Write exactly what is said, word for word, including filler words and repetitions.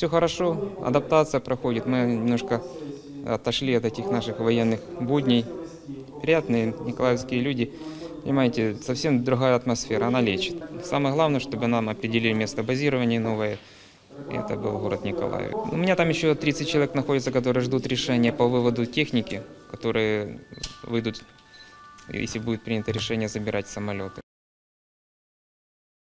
Все хорошо, адаптация проходит. Мы немножко отошли от этих наших военных будней. Приятные николаевские люди. Понимаете, совсем другая атмосфера, она лечит. Самое главное, чтобы нам определили место базирования новое. И это был город Николаев. У меня там еще тридцать человек находится, которые ждут решения по выводу техники, которые выйдут, если будет принято решение забирать самолеты.